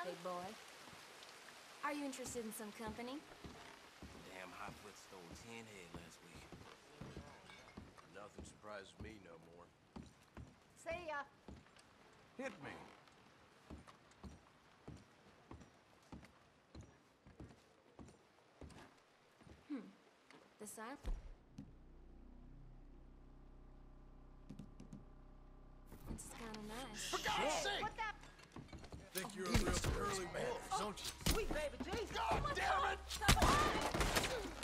big boy. Are you interested in some company? Damn hotfoot stole 10 head last week. Nothing surprises me no more. See ya. Hit me. The sign? It's kind of nice. For God's sake! What the? Think you're a real curly man, don't you? Sweet baby Jesus. God damn it!